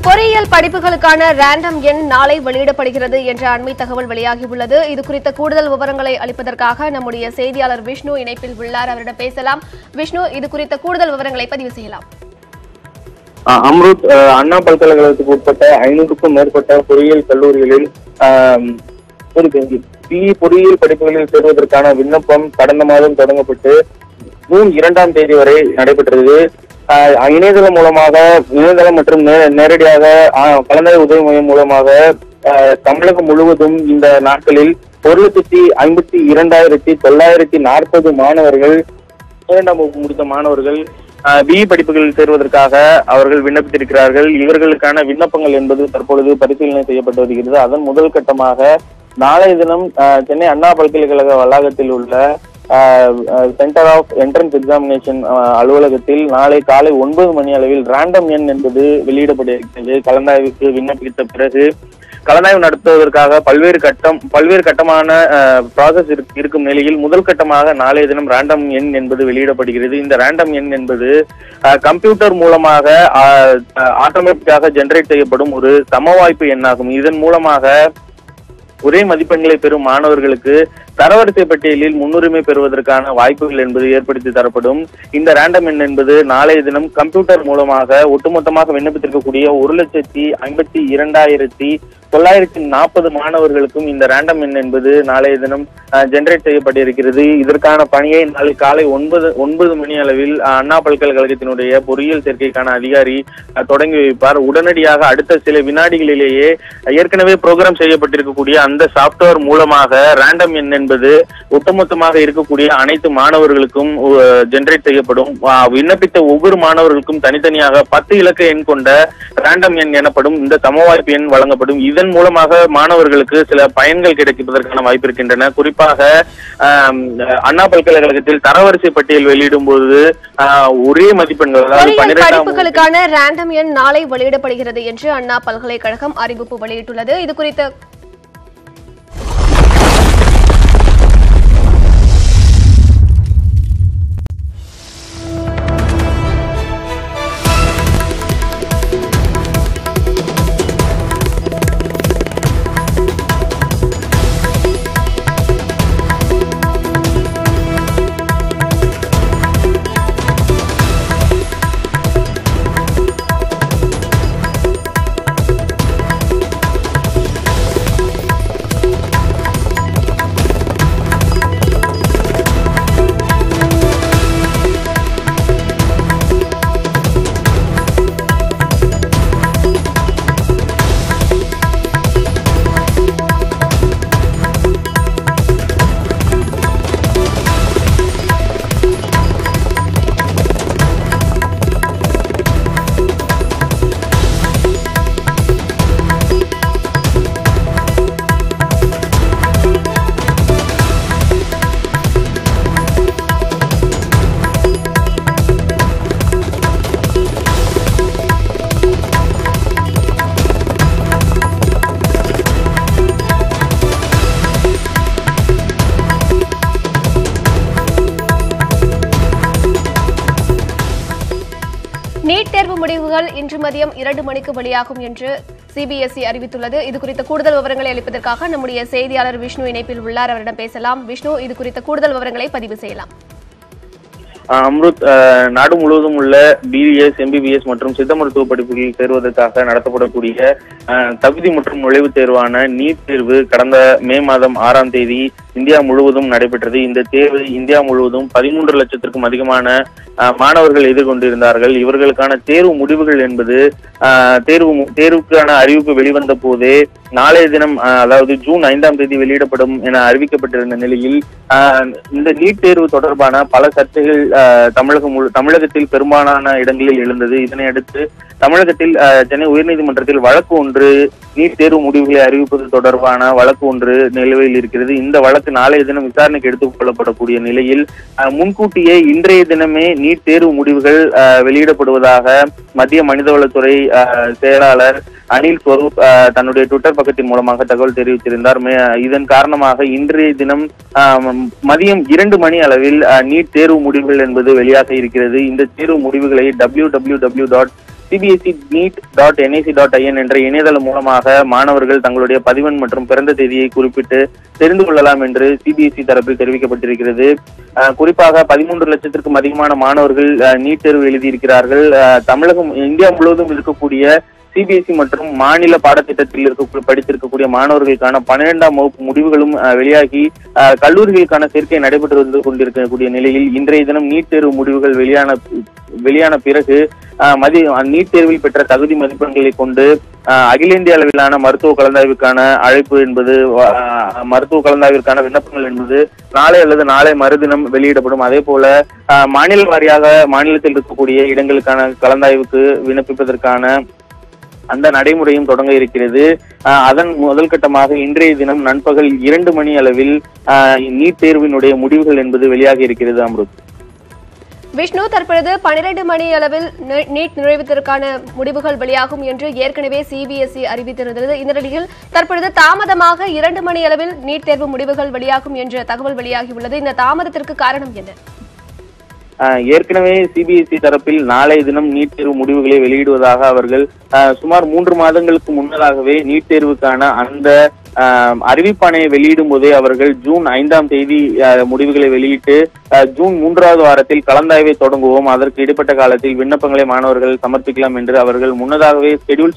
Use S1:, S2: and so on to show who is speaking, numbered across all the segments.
S1: பொறியியல் படிப்புகளுக்கான ரேண்டம் எண் நாளை வெளியிடப்படுகிறது என்ற அண்மை தகவல் வெளியாகியுள்ளது. இது குறித்த கூடுதல் விவரங்களை அளிப்பதற்காக நம்முடைய செய்தியாளர் விஷ்ணு இணைப்பில் உள்ளார். அவரிடம் பேசலாம். விஷ்ணு, இது குறித்த கூடுதல் விவரங்களை பதிவு செய்யலாம்.
S2: அம்ருத், அண்ணா பல்கலைக்கழகத்துக்கு உட்பட்ட 500க்கும் மேற்பட்ட பொறியியல் கல்லூரிகளில் பொறியியல் படிப்புகளில் சேருவதற்கான விண்ணப்பம் கடந்த மாதம் தொடங்கப்பட்டு ஜூன் 2ஆம் தேதி வரை நடைபெற்றது. இணையதளம் மூலமாக, இணையதளம் மற்றும் நேரடியாக கலந்தாய்வு உதவி மையம் மூலமாக தமிழகம் முழுவதும் இந்த நாட்களில் 1,52,940 மாணவர்கள், 12ஆம் வகுப்பு முடித்த மாணவர்கள் பிஇ படிப்புகளில் சேருவதற்காக அவர்கள் விண்ணப்பித்திருக்கிறார்கள். இவர்களுக்கான விண்ணப்பங்கள் என்பது தற்பொழுது பரிசீலனை செய்யப்பட்டு வருகிறது. அதன் முதல் கட்டமாக நாளைய தினம் சென்னை அண்ணா பல்கலைக்கழக வளாகத்தில் உள்ள சென்டர் ஆஃப் என்ட்ரன்ஸ் எக்ஸாமினேஷன் அலுவலகத்தில் நாளை காலை 9 மணி அளவில் ரேண்டம் எண் என்பது வெளியிடப்பட இருக்கிறது. கலந்தாய்வுக்கு விண்ணப்பித்த பிறகு கலந்தாய்வு நடத்துவதற்காக பல்வேறு கட்டமான ப்ராசஸ் இருக்கும் நிலையில் முதல் கட்டமாக நாளைய தினம் ரேண்டம் எண் என்பது வெளியிடப்படுகிறது. இந்த ரேண்டம் எண் என்பது கம்ப்யூட்டர் மூலமாக ஆட்டோமேட்டிக்காக ஜெனரேட் செய்யப்படும் ஒரு சமவாய்ப்பு எண்ணாகும். இதன் மூலமாக ஒரே மதிப்பெண்களை பெறும் மாணவர்களுக்கு தரவரிசை பட்டியலில் முன்னுரிமை பெறுவதற்கான வாய்ப்புகள் என்பது ஏற்படுத்தி தரப்படும். இந்த ரேண்டம் எண் என்பது நாளைய தினம் கம்ப்யூட்டர் மூலமாக ஒட்டுமொத்தமாக விண்ணப்பித்திருக்கக்கூடிய 1,52,940 மாணவர்களுக்கும் இந்த ரேண்டம் எண் என்பது நாளைய தினம் ஜெனரேட் செய்யப்பட்டிருக்கிறது. இதற்கான பணியை நாளை காலை 9 மணி அளவில் அண்ணா பல்கலைக்கழகத்தினுடைய பொறியியல் சேர்க்கைக்கான அதிகாரி தொடங்கி வைப்பார். உடனடியாக அடுத்த சில வினாடிகளிலேயே ஏற்கனவே ப்ரோக்ராம் செய்யப்பட்டிருக்கக்கூடிய அந்த சாப்ட்வேர் மூலமாக ரேண்டம் எண் என்பது ஒட்டுமொத்தமாக இருக்கக்கூடிய அனைத்து மாணவர்களுக்கும் ஜெனரேட் செய்யப்படும். விண்ணப்பித்த ஒவ்வொரு மாணவர்களுக்கும் தனித்தனியாக 10 இலக்க எண் கொண்ட ரேண்டம் எண் எனப்படும் இந்த சமவாய்ப்பு எண் வழங்கப்படும். இதன் மூலமாக மாணவர்களுக்கு சில பயன்கள் கிடைப்பதற்கான வாய்ப்பு இருக்கின்றன. குறிப்பாக அண்ணா பல்கலைக்கழகத்தில் தரவரிசை பட்டியல் வெளியிடும் போது ஒரே மதிப்பெண்கள், அதாவது 12ஆம்
S1: படிப்புகளுக்கான ரேண்டம் எண் நாளை வெளியிடப்படுகிறது என்று அண்ணா பல்கலைக்கழகம் அறிவிப்பு வெளியிட்டுள்ளது. இது குறித்த நீட் தேர்வு முடிவுகள் இன்று மதியம் 2 மணிக்கு வெளியாகும் என்று சிபிஎஸ்இ அறிவித்துள்ளது. இது குறித்த கூடுதல் விவரங்களை அளிப்பதற்காக நம்முடைய செய்தியாளர் விஷ்ணு இணைப்பில் உள்ளார். அவரிடம் பேசலாம். விஷ்ணு, இது குறித்த கூடுதல் விவரங்களை பதிவு செய்யலாம்.
S2: அம்ருத், நாடு முழுவதும் உள்ள பிடிஎஸ், எம்பிபிஎஸ் மற்றும் சித்த மருத்துவ படிப்புகளில் சேருவதற்காக நடத்தப்படக்கூடிய தகுதி மற்றும் நுழைவுத் தேர்வான நீட் தேர்வு கடந்த மே மாதம் 6ஆம் தேதி இந்தியா முழுவதும் நடைபெற்றது. இந்த தேர்வு இந்தியா முழுவதும் 13 லட்சத்திற்கும் அதிகமான மாணவர்கள் எதிர்கொண்டிருந்தார்கள். இவர்களுக்கான தேர்வு முடிவுகள் என்பது தேர்வுக்கான அறிவிப்பு வெளிவந்த போதே நாளைய தினம், அதாவது ஜூன் 5ஆம் தேதி வெளியிடப்படும் என அறிவிக்கப்பட்டிருந்த நிலையில் இந்த நீட் தேர்வு தொடர்பான பல சர்ச்சைகள் தமிழகத்தில் பெரும்பாலான இடங்களில் எழுந்தது. இதனையடுத்து தமிழகத்தில் சென்னை உயர்நீதிமன்றத்தில் வழக்கு ஒன்று, நீட் தேர்வு முடிவுகளை அறிவிப்பது தொடர்பான வழக்கு ஒன்று நிலுவையில் இருக்கிறது. இந்த வழக்கு நாளைய தினம் விசாரணைக்கு எடுத்துக் கொள்ளப்படக்கூடிய நிலையில் முன்கூட்டியே இன்றைய தினமே நீட் தேர்வு முடிவுகள் வெளியிடப்படுவதாக மத்திய மனிதவளத்துறை செயலாளர் அனில் ஸ்வரூப் தன்னுடைய ட்விட்டர் பக்கத்தின் மூலமாக தகவல் தெரிவித்திருந்தார். இதன் காரணமாக இன்றைய தினம் மதியம் 2 மணி அளவில் நீட் தேர்வு முடிவுகள் என்பது வெளியாக இருக்கிறது. இந்த தேர்வு முடிவுகளை www.cbse.in சிபிஎஸ்இ NEET.nic.in என்ற இணையதளம் மூலமாக மாணவர்கள் தங்களுடைய பதிவெண் மற்றும் பிறந்த தேதியை குறிப்பிட்டு தெரிந்து கொள்ளலாம் என்று சிபிஎஸ்இ தரப்பில் தெரிவிக்கப்பட்டிருக்கிறது. குறிப்பாக 13 லட்சத்திற்கும் அதிகமான மாணவர்கள் நீட் தேர்வு எழுதியிருக்கிறார்கள். இந்தியா முழுவதும் இருக்கக்கூடிய சிபிஎஸ்இ மற்றும் மாநில பாடத்திட்டத்தில் படித்திருக்கக்கூடிய மாணவர்களுக்கான 12ஆம் வகுப்பு முடிவுகளும் வெளியாகி கல்லூரிகளுக்கான சேர்க்கை நடைபெற்று வந்து கொண்டிருக்கக்கூடிய நிலையில் இன்றைய தினம் நீட் தேர்வு முடிவுகள் வெளியான பிறகு நீட் தேர்வில் பெற்ற தகுதி மதிப்பெண்களை கொண்டு அகில இந்திய அளவிலான மருத்துவ கலந்தாய்வுக்கான அழைப்பு என்பது மருத்துவ கலந்தாய்விற்கான விண்ணப்பங்கள் என்பது நாளை அல்லது நாளை மறுதினம் வெளியிடப்படும். அதே போல மாநில வாரியாக மாநிலத்தில் இருக்கக்கூடிய இடங்களுக்கான கலந்தாய்வுக்கு விண்ணப்பிப்பதற்கான அந்த நடைமுறையும் தொடங்க இருக்கிறது. அதன் முதல் கட்டமாக இன்றைய தினம் நண்பகல் 2 மணி அளவில் நீட் தேர்வினுடைய முடிவுகள் என்பது வெளியாகி இருக்கிறது. அம்ருத்.
S1: விஷ்ணு, தற்பொழுது 12 மணி அளவில் நீட் நுழைவுத்திற்கான முடிவுகள் வெளியாகும் என்று ஏற்கனவே சிபிஎஸ்இ அறிவித்திருந்தது. இந்த நிலையில் தற்பொழுது தாமதமாக 2 மணி அளவில் நீட் தேர்வு முடிவுகள் வெளியாகும் என்ற தகவல் வெளியாகியுள்ளது. இந்த தாமதத்திற்கு காரணம் என்ன?
S2: ஏற்கனவே சிபிஎஸ்இ தரப்பில் நாளைய தினம் நீட் தேர்வு முடிவுகளை வெளியிடுவதாக அவர்கள் சுமார் 3 மாதங்களுக்கு முன்னதாகவே நீட் தேர்வுக்கான அந்த அறிவிப்பாணையை வெளியிடும் போதே அவர்கள் ஜூன் 5ஆம் தேதி முடிவுகளை வெளியிட்டு ஜூன் 3வது வாரத்தில் கலந்தாய்வை தொடங்குவோம், அதற்கு இடைப்பட்ட காலத்தில் விண்ணப்பங்களை மாணவர்கள் சமர்ப்பிக்கலாம் என்று அவர்கள் முன்னதாகவே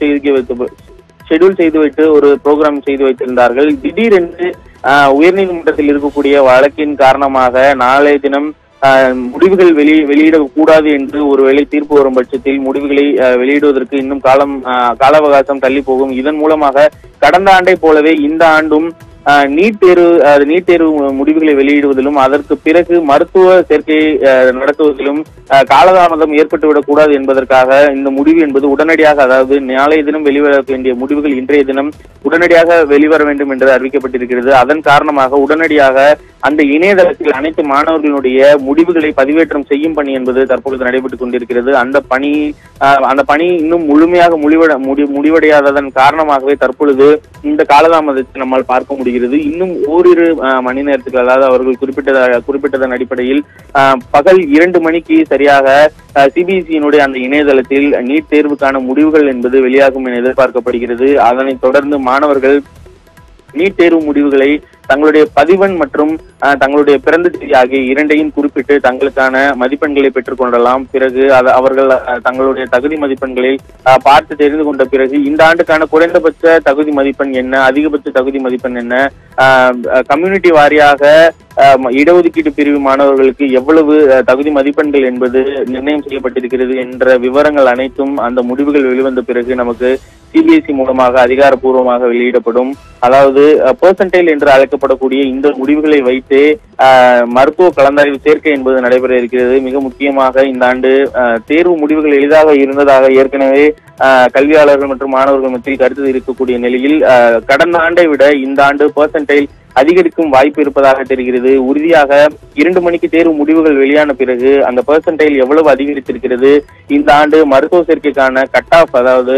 S2: ஷெட்யூல் செய்து வைத்து ஒரு ப்ரோக்ராம் செய்து வைத்திருந்தார்கள். திடீரென்று உயர்நீதிமன்றத்தில் இருக்கக்கூடிய வழக்கின் காரணமாக நாளைய தினம் முடிவுகள் வெளியிடக்கூடாது என்று ஒருவேளை தீர்ப்பு வரும் பட்சத்தில் முடிவுகளை வெளியிடுவதற்கு இன்னும் கால அவகாசம் தள்ளி போகும். இதன் மூலமாக கடந்த ஆண்டை போலவே இந்த ஆண்டும் நீட் தேர்வு முடிவுகளை வெளியிடுவதிலும் அதற்கு பிறகு மருத்துவ சேர்க்கையை நடத்துவதிலும் காலதாமதம் ஏற்பட்டுவிடக் கூடாது என்பதற்காக இந்த முடிவு என்பது உடனடியாக, அதாவது நாளைய தினம் வெளிவர வேண்டிய முடிவுகள் இன்றைய தினம் உடனடியாக வெளிவர வேண்டும் என்று அறிவிக்கப்பட்டிருக்கிறது. அதன் காரணமாக உடனடியாக அந்த இணையதளத்தில் அனைத்து மாணவர்களுடைய முடிவுகளை பதிவேற்றம் செய்யும் பணி என்பது தற்பொழுது நடைபெற்றுக் கொண்டிருக்கிறது. அந்த பணி இன்னும் முழுமையாக முடிவடையாததன் காரணமாகவே தற்பொழுது இந்த காலதாமதத்தை நம்மால் பார்க்க முடிகிறது. இன்னும் ஓரிரு மணி நேரத்துக்கு, அதாவது அவர்கள் குறிப்பிட்டதன் அடிப்படையில் பகல் 2 மணிக்கு சரியாக சிபிஎஸ்இனுடைய அந்த இணையதளத்தில் நீட் தேர்வுக்கான முடிவுகள் என்பது வெளியாகும் என எதிர்பார்க்கப்படுகிறது. அதனைத் தொடர்ந்து மாணவர்கள் நீட் தேர்வு முடிவுகளை தங்களுடைய பதிவெண் மற்றும் தங்களுடைய பிறந்த தேதி ஆகிய இரண்டையும் குறிப்பிட்டு தங்களுக்கான மதிப்பெண்களை பெற்றுக் கொள்ளலாம். பிறகு அவர்கள் தங்களுடைய தகுதி மதிப்பெண்களை பார்த்து தெரிந்து கொண்ட பிறகு இந்த ஆண்டுக்கான குறைந்தபட்ச தகுதி மதிப்பெண் என்ன, அதிகபட்ச தகுதி மதிப்பெண் என்ன, கம்யூனிட்டி வாரியாக இடஒதுக்கீட்டு பிரிவு மாணவர்களுக்கு எவ்வளவு தகுதி மதிப்பெண்கள் என்பது நிர்ணயம் செய்யப்பட்டிருக்கிறது என்ற விவரங்கள் அனைத்தும் அந்த முடிவுகள் வெளிவந்த பிறகு நமக்கு சிபிஎஸ்இ மூலமாக அதிகாரப்பூர்வமாக வெளியிடப்படும். அதாவது பெர்சன்டைல் என்று அழைக்கப்படக்கூடிய இந்த முடிவுகளை வைத்து மருத்துவ கலந்தாய்வு சேர்க்கை என்பது நடைபெற இருக்கிறது. மிக முக்கியமாக இந்த ஆண்டு தேர்வு முடிவுகள் எளிதாக இருந்ததாக ஏற்கனவே கல்வியாளர்கள் மற்றும் மாணவர்கள் மத்தியில் கருத்து இருக்கக்கூடிய நிலையில் கடந்த ஆண்டை விட இந்த ஆண்டு பெர்சன்டைல் அதிகரிக்கும் வாய்ப்பு இருப்பதாக தெரிகிறது. உறுதியாக 2 மணிக்கு தேர்வு முடிவுகள் வெளியான பிறகு அந்த பெர்சன்டைல் எவ்வளவு அதிகரித்திருக்கிறது, இந்த ஆண்டு மருத்துவ சேர்க்கைக்கான கட் ஆஃப், அதாவது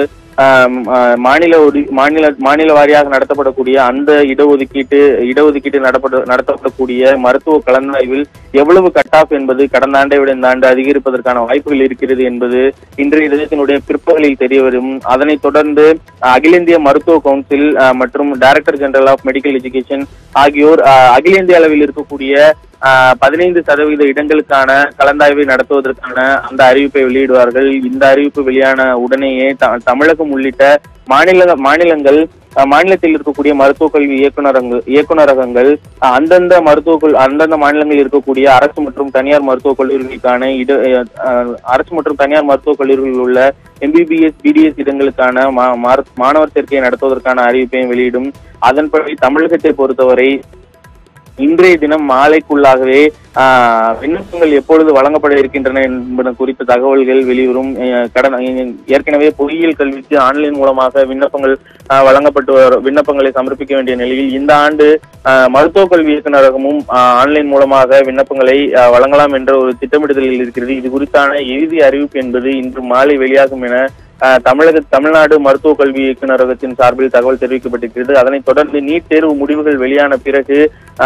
S2: மாநில வாரியாக நடத்தப்படக்கூடிய அந்த இடஒதுக்கீட்டு நடத்தப்படக்கூடிய மருத்துவ கலந்தாய்வில் எவ்வளவு கட் ஆஃப் என்பது கடந்த ஆண்டை விட இந்த ஆண்டு அதிகரிப்பதற்கான வாய்ப்புகள் இருக்கிறது என்பது இன்றைய தினத்தினுடைய பிற்பகலில் தெரிய வரும். அதனைத் தொடர்ந்து அகில இந்திய மருத்துவ கவுன்சில் மற்றும் director general of medical education ஆகியோர் அகில இந்திய அளவில் இருக்கக்கூடிய 15% இடங்களுக்கான கலந்தாய்வை நடத்துவதற்கான அந்த அறிவிப்பை வெளியிடுவார்கள். இந்த அறிவிப்பு வெளியான உடனேயே தமிழகம் உள்ளிட்ட மாநிலத்தில் இருக்கக்கூடிய மருத்துவக் கல்வி இயக்குநரகங்கள் அந்தந்த மாநிலங்களில் இருக்கக்கூடிய அரசு மற்றும் தனியார் மருத்துவக் கல்லூரிகளுக்கான அரசு மற்றும் தனியார் மருத்துவக் கல்லூரிகளில் உள்ள MBBS BDS இடங்களுக்கான மாணவர் சேர்க்கையை நடத்துவதற்கான அறிவிப்பையும் வெளியிடும். அதன்படி தமிழகத்தை பொறுத்தவரை இன்றைய தினம் மாலைக்குள்ளாகவே விண்ணப்பங்கள் எப்பொழுது வழங்கப்பட இருக்கின்றன என்பது குறித்த தகவல்கள் வெளிவரும். ஏற்கனவே பொறியியல் கல்விக்கு ஆன்லைன் மூலமாக விண்ணப்பங்களை சமர்ப்பிக்க வேண்டிய நிலையில் இந்த ஆண்டு மருத்துவக் கல்வி இயக்குநரகமும் ஆன்லைன் மூலமாக விண்ணப்பங்களை வழங்கலாம் என்ற ஒரு திட்டமிடுதலில் இருக்கிறது. இது குறித்தான இறுதி அறிவிப்பு என்பது இன்று மாலை வெளியாகும் என தமிழ்நாடு மருத்துவ கல்வி இயக்குநரகத்தின் சார்பில் தகவல் தெரிவிக்கப்பட்டிருக்கிறது. அதனைத் தொடர்ந்து நீட் தேர்வு முடிவுகள் வெளியான பிறகு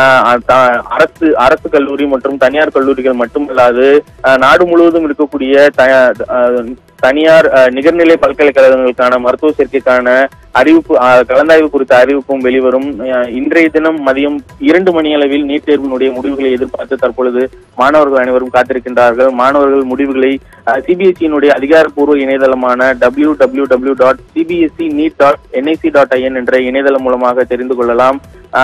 S2: அரசு கல்லூரி மற்றும் தனியார் கல்லூரிகள் மட்டுமல்லாது நாடு முழுவதும் இருக்கக்கூடிய தனியார் நிகர்நிலை பல்கலைக்கழகங்களுக்கான மருத்துவ சேர்க்கைக்கான அறிவிப்பு கலந்தாய்வு குறித்த அறிவிப்பும் வெளிவரும். இன்றைய தினம் மதியம் 2 மணி அளவில் நீட் தேர்வினுடைய முடிவுகளை எதிர்பார்த்து தற்பொழுது மாணவர்கள் அனைவரும் காத்திருக்கின்றார்கள். மாணவர்கள் முடிவுகளை சிபிஎஸ்இனுடைய அதிகாரப்பூர்வ இணையதளமான www.cbsceneet.nic.in என்ற இணையதளம் மூலமாக தெரிந்து கொள்ளலாம்.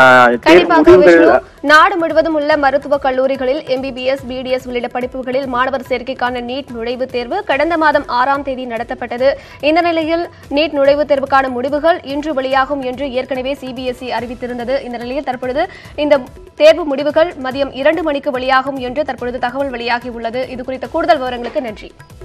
S1: நாடு முழுவதும் உள்ள மருத்துவக் கல்லூரிகளில் MBBS, BDS உள்ளிட்ட படிப்புகளில் மாணவர் சேர்க்கைக்கான நீட் நுழைவுத் தேர்வு கடந்த மாதம் 6ஆம் தேதி நடத்தப்பட்டது. இந்த நிலையில் நீட் நுழைவுத் தேர்வுக்கான முடிவுகள் இன்று வெளியாகும் என்று ஏற்கனவே CBSE அறிவித்திருந்தது. இந்த நிலையில் தற்பொழுது இந்த தேர்வு முடிவுகள் மதியம் 2 மணிக்கு வெளியாகும் என்று தற்பொழுது தகவல் வெளியாகியுள்ளது. இது குறித்த கூடுதல் விவரங்களுக்கு நன்றி.